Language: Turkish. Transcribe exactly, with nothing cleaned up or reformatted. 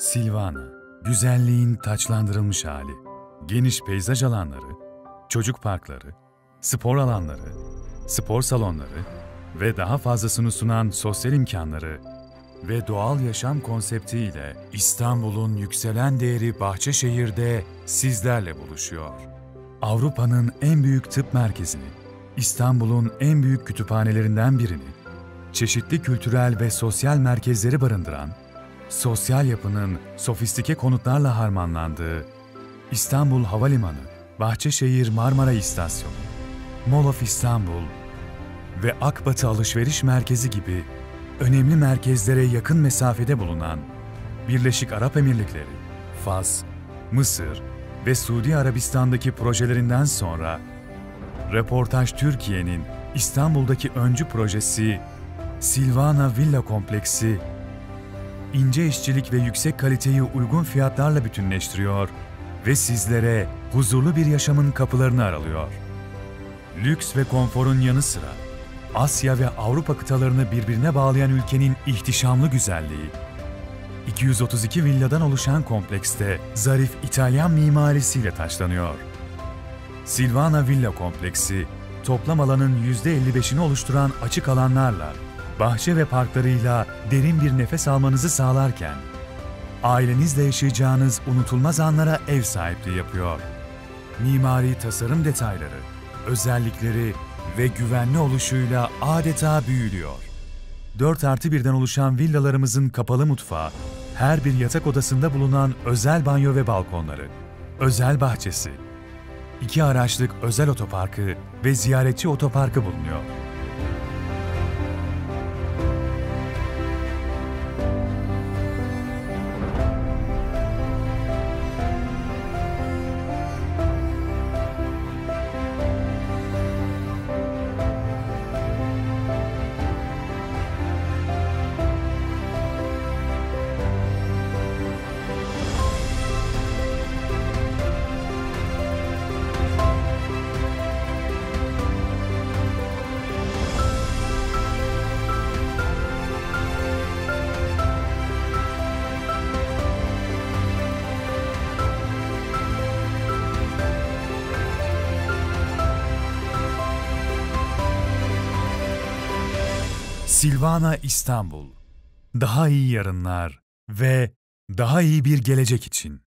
Silvana, güzelliğin taçlandırılmış hali, geniş peyzaj alanları, çocuk parkları, spor alanları, spor salonları ve daha fazlasını sunan sosyal imkanları ve doğal yaşam konseptiyle İstanbul'un yükselen değeri Bahçeşehir'de sizlerle buluşuyor. Avrupa'nın en büyük tıp merkezini, İstanbul'un en büyük kütüphanelerinden birini, çeşitli kültürel ve sosyal merkezleri barındıran, sosyal yapının sofistike konutlarla harmanlandığı İstanbul Havalimanı, Bahçeşehir Marmara İstasyonu, Mall of İstanbul ve Akbatı Alışveriş Merkezi gibi önemli merkezlere yakın mesafede bulunan Birleşik Arap Emirlikleri, Fas, Mısır ve Suudi Arabistan'daki projelerinden sonra Röportaj Türkiye'nin İstanbul'daki öncü projesi Silvana Villa Kompleksi, ince işçilik ve yüksek kaliteyi uygun fiyatlarla bütünleştiriyor ve sizlere huzurlu bir yaşamın kapılarını aralıyor. Lüks ve konforun yanı sıra Asya ve Avrupa kıtalarını birbirine bağlayan ülkenin ihtişamlı güzelliği, iki yüz otuz iki villadan oluşan komplekste zarif İtalyan mimarisiyle taçlanıyor. Silvana Villa Kompleksi, toplam alanın yüzde elli beşini oluşturan açık alanlarla, bahçe ve parklarıyla derin bir nefes almanızı sağlarken, ailenizle yaşayacağınız unutulmaz anlara ev sahipliği yapıyor. Mimari tasarım detayları, özellikleri ve güvenli oluşuyla adeta büyülüyor. dört artı birden oluşan villalarımızın kapalı mutfağı, her bir yatak odasında bulunan özel banyo ve balkonları, özel bahçesi, iki araçlık özel otoparkı ve ziyaretçi otoparkı bulunuyor. Silvana İstanbul, daha iyi yarınlar ve daha iyi bir gelecek için.